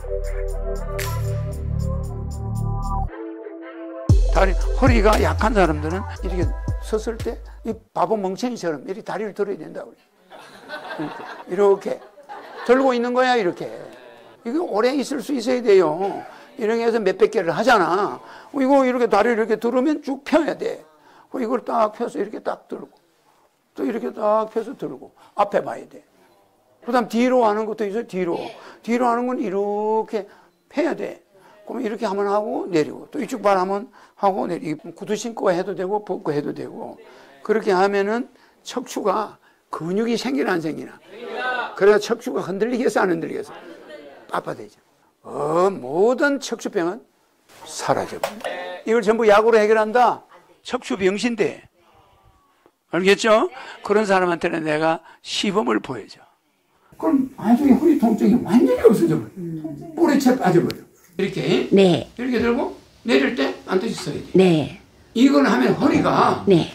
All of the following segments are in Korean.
다리, 허리가 약한 사람들은 이렇게 섰을 때 이 바보 멍청이처럼 이렇게 다리를 들어야 된다고 그래요. 이렇게 들고 있는 거야. 이렇게. 이거 오래 있을 수 있어야 돼요. 이렇게 해서 몇백 개를 하잖아. 이거 이렇게 다리를 이렇게 들으면 쭉 펴야 돼. 이걸 딱 펴서 이렇게 딱 들고 또 이렇게 딱 펴서 들고 앞에 봐야 돼. 그 다음 뒤로 하는 것도 있어요. 뒤로 하는 건 이렇게 펴야 돼. 그럼 이렇게 한번 하고 내리고 또 이쪽 발 한번 하고 내리고 구두 신고 해도 되고 벗고 해도 되고 그렇게 하면은 척추가 근육이 생기나 안 생기나. 그래야 척추가 흔들리겠어 안 흔들리겠어. 빳빳해져. 모든 척추병은 사라져버려. 이걸 전부 약으로 해결한다. 척추병신대. 알겠죠? 그런 사람한테는 내가 시범을 보여줘. 그럼 나중에 허리 통증이 완전히 없어져 버려. 뿔에 채 빠져버려. 이렇게. 네. 이렇게 들고 내릴 때 반드시 서야 돼. 네. 이걸 하면 허리가 네.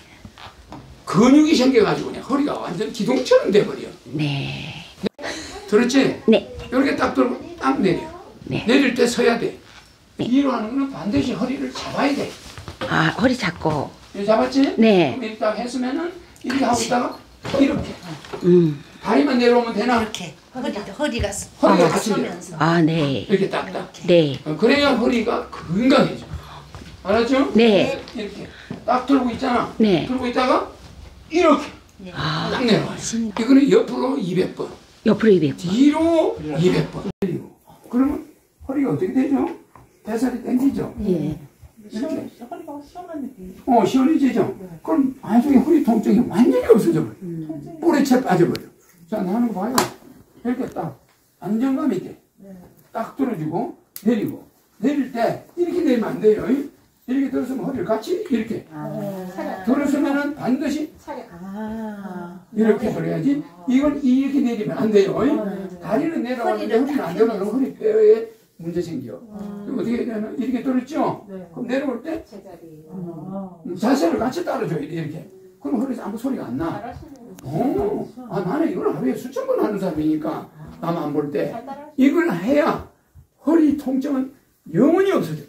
근육이 생겨가지고 그냥 허리가 완전 기둥처럼 돼버려. 네. 들었지? 네. 이렇게 딱 들고 딱 내려. 네. 내릴 때 서야 돼. 네. 뒤로 하는 거는 반드시 허리를 잡아야 돼. 아, 허리 잡고. 이렇게 잡았지? 네. 그럼 이렇게 딱 했으면은 이렇게 하고 있다가 이렇게. 다리만 내려오면 되나? 이렇게 허리가 같이 서면서. 아, 네. 이렇게 딱딱. 네. 그래야 허리가 건강해져. 알았죠? 네. 이렇게 딱 들고 있잖아. 네. 들고 있다가 이렇게 딱 내려와. 이거는 옆으로 200번. 옆으로 200번. 뒤로 200번. 그러면 허리가 어떻게 되죠? 배살이 당기죠? 예. 이렇게. 허리가 시원한 느낌. 시원해지죠? 그럼 나중에 허리 통증이 완전히 없어져 버려. 뿔에 채 빠져버려. 자, 하는 거 봐요. 이렇게 딱 안정감 있게 딱 들어주고 내리고 내릴 때 이렇게 내리면 안 돼요. 이렇게 들었으면 허리를 같이 이렇게 들었으면은 반드시 이렇게 들어야지. 이걸 이렇게 내리면 안 돼요. 다리는 내려가는데 허리는 안 내려가면 허리 뼈에 문제 생겨. 어떻게 해야 되나? 이렇게 들었죠? 그럼 내려올 때 자세를 같이 따라줘야 돼. 이렇게. 그럼 허리에서 아무 소리가 안 나. 나는 이걸 하루에 수천 번 하는 사람이니까 남 안 볼 때 이걸 해야 허리 통증은 영원히 없어져.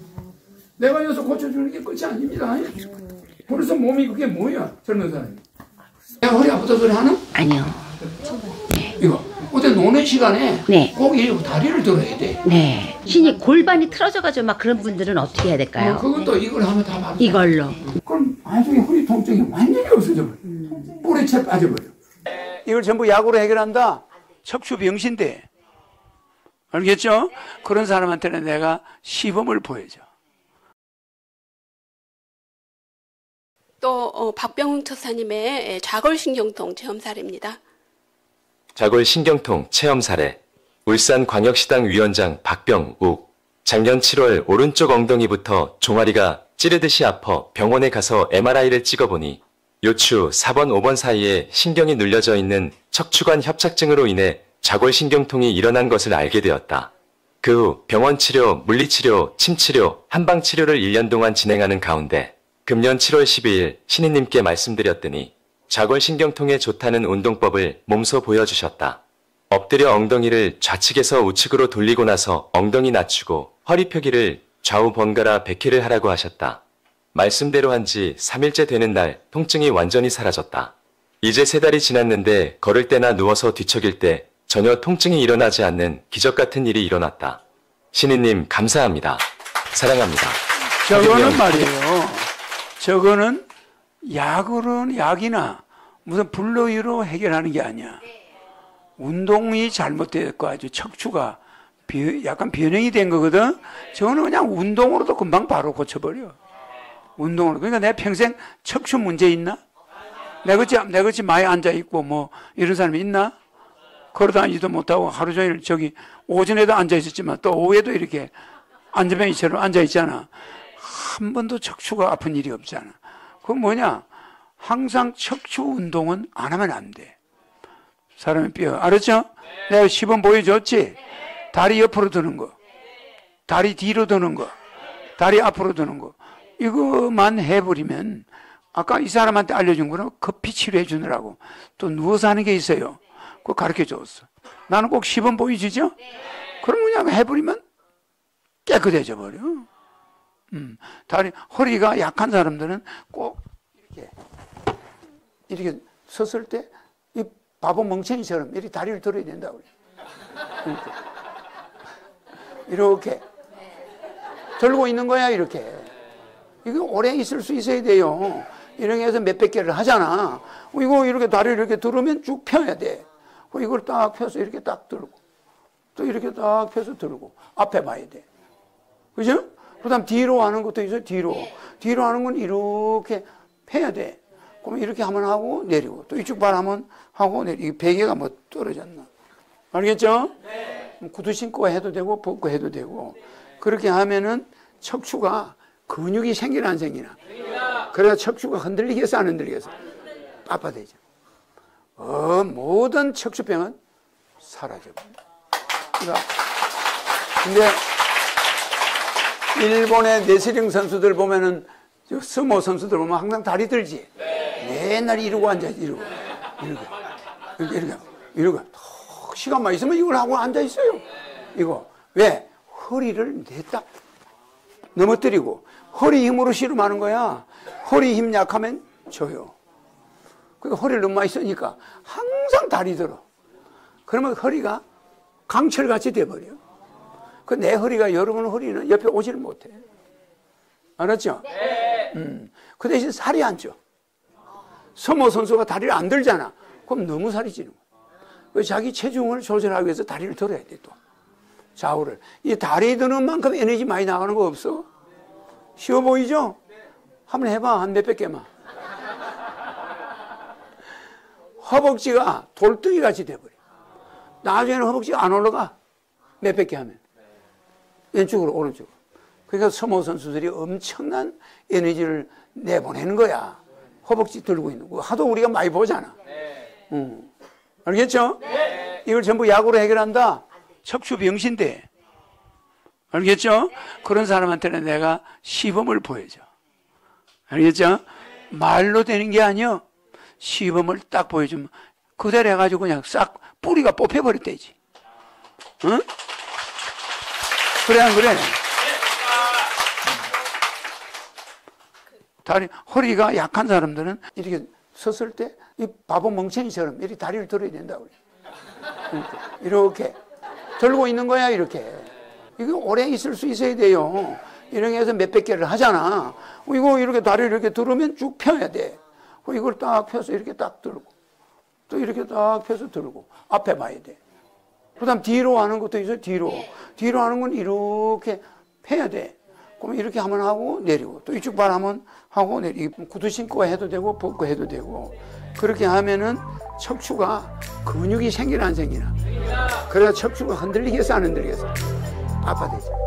내가 여기서 고쳐주는 게 끝이 아닙니다. 그래서 몸이 그게 뭐야? 젊은 사람이. 내가 허리 아프다 소리 하나? 아니요. 이거 어제 노는 시간에 네. 꼭 이 다리를 들어야 돼. 네. 신이 골반이 틀어져가지고 막 그런 분들은 어떻게 해야 될까요? 그것도 이걸 하면 다 맞아. 이걸로. 그럼 나중에 허리 통증이 완전히 없어져 버려. 뿔에 채 빠져버려. 이걸 전부 약으로 해결한다. 척추병신대. 알겠죠? 그런 사람한테는 내가 시범을 보여줘. 또 박병훈 천사님의 좌골신경통 체험 사례입니다. 좌골신경통 체험 사례. 울산광역시당 위원장 박병욱. 작년 7월 오른쪽 엉덩이부터 종아리가 찌르듯이 아파 병원에 가서 MRI를 찍어보니 요추 4번, 5번 사이에 신경이 눌려져 있는 척추관 협착증으로 인해 좌골신경통이 일어난 것을 알게 되었다. 그 후 병원 치료, 물리치료, 침치료, 한방치료를 1년 동안 진행하는 가운데 금년 7월 12일 신인님께 말씀드렸더니 좌골신경통에 좋다는 운동법을 몸소 보여주셨다. 엎드려 엉덩이를 좌측에서 우측으로 돌리고 나서 엉덩이 낮추고 허리 펴기를 좌우 번갈아 100회를 하라고 하셨다. 말씀대로 한 지 3일째 되는 날 통증이 완전히 사라졌다. 이제 3달이 지났는데 걸을 때나 누워서 뒤척일 때 전혀 통증이 일어나지 않는 기적 같은 일이 일어났다. 신인님 감사합니다. 사랑합니다. 저거는 말이에요. 저거는 약이나 무슨 불로이로 해결하는 게 아니야. 운동이 잘못됐고 아주 척추가 약간 변형이 된 거거든. 저거는 그냥 운동으로도 금방 바로 고쳐버려. 운동으로. 그러니까 내가 평생 척추 문제 있나? 내 같이 많이 앉아있고 뭐 이런 사람이 있나? 걸어다니지도 못하고 하루 종일 오전에도 앉아있었지만 또 오후에도 이렇게 안전뱅이처럼 앉아있잖아. 한 번도 척추가 아픈 일이 없잖아. 그건 뭐냐? 항상 척추 운동은 안 하면 안 돼. 사람의 뼈. 알았죠? 내가 시범 보여줬지? 다리 옆으로 드는 거, 다리 뒤로 드는 거, 다리 앞으로 드는 거. 이거만 해버리면 아까 이 사람한테 알려준 거는 급히 치료해 주느라고 또 누워서 하는 게 있어요. 그거 가르쳐 줬어. 나는 꼭 시범 보여주죠? 그럼 그냥 해버리면 깨끗해져 버려. 다리, 허리가 약한 사람들은 꼭 이렇게 섰을 때 이 바보 멍청이처럼 이렇게 다리를 들어야 된다고 그래. 이렇게 들고 있는 거야, 이렇게. 이거 오래 있을 수 있어야 돼요. 이렇게 해서 몇백 개를 하잖아. 이거 이렇게 다리를 이렇게 들으면 쭉 펴야 돼. 이걸 딱 펴서 이렇게 딱 들고, 또 이렇게 딱 펴서 들고, 앞에 봐야 돼. 그죠? 그 다음 뒤로 하는 것도 있어요, 뒤로. 뒤로 하는 건 이렇게 펴야 돼. 그럼 이렇게 한번 하고 내리고, 또 이쪽 발 한번 하고 내리고. 이 베개가 뭐 떨어졌나. 알겠죠? 네. 구두 신고 해도 되고, 벗고 해도 되고. 그렇게 하면은 척추가 근육이 생기나 안 생기나. 그래야 척추가 흔들리겠어, 안 흔들리겠어? 빳빳해져. 모든 척추병은 사라져버린다. 그러니까 근데 일본의 레슬링 선수들 보면은, 스모 선수들 보면 항상 다리 들지. 맨날 이러고 앉아, 이러고. 이러고. 시간만 있으면 이걸 하고 앉아 있어요. 이거. 왜? 허리를 냈다 넘어뜨리고, 허리 힘으로 씨름하는 거야. 허리 힘 약하면 져요. 그러니까 허리를 너무 많이 쓰니까 항상 다리 들어. 그러면 허리가 강철같이 돼버려. 그 내 허리가, 여러분 허리는 옆에 오지를 못해. 알았죠? 네. 그 대신 살이 안 쪄. 서모 선수가 다리를 안 들잖아. 그럼 너무 살이 찌는 거야. 자기 체중을 조절하기 위해서 다리를 들어야 돼, 또. 좌우를. 이 다리 드는 만큼 에너지 많이 나가는 거 없어? 쉬워 보이죠? 한번 해봐, 한 몇백 개만. 허벅지가 돌덩이 같이 돼버려. 나중에는 허벅지가 안 올라가. 몇백 개 하면. 왼쪽으로, 오른쪽으로. 그러니까 서모 선수들이 엄청난 에너지를 내보내는 거야. 허벅지 들고 있는 거. 하도 우리가 많이 보잖아. 알겠죠? 네. 이걸 전부 약으로 해결한다? 척추 병신대. 알겠죠? 그런 사람한테는 내가 시범을 보여줘. 알겠죠? 말로 되는 게 아니야. 시범을 딱 보여주면 그대로 해가지고 그냥 싹 뿌리가 뽑혀버렸대지. 응? 그래, 안 그래? 다리, 허리가 약한 사람들은 이렇게 섰을 때 이 바보 멍청이처럼 이렇게 다리를 들어야 된다고 그래. 이렇게 들고 있는 거야, 이렇게. 이거 오래 있을 수 있어야 돼요. 이렇게 해서 몇백 개를 하잖아. 이거 이렇게 다리를 이렇게 들으면 쭉 펴야 돼. 이걸 딱 펴서 이렇게 딱 들고, 또 이렇게 딱 펴서 들고, 앞에 봐야 돼. 그 다음 뒤로 하는 것도 있어요, 뒤로. 뒤로 하는 건 이렇게 펴야 돼. 그러면 이렇게 한번 하고 내리고, 또 이쪽 발 한번 하고 내리고. 구두 신고 해도 되고, 벗고 해도 되고. 그렇게 하면은 척추가 근육이 생기나 안 생기나. 그래야 척추가 흔들리겠어, 안 흔들리겠어? 빳빳해져.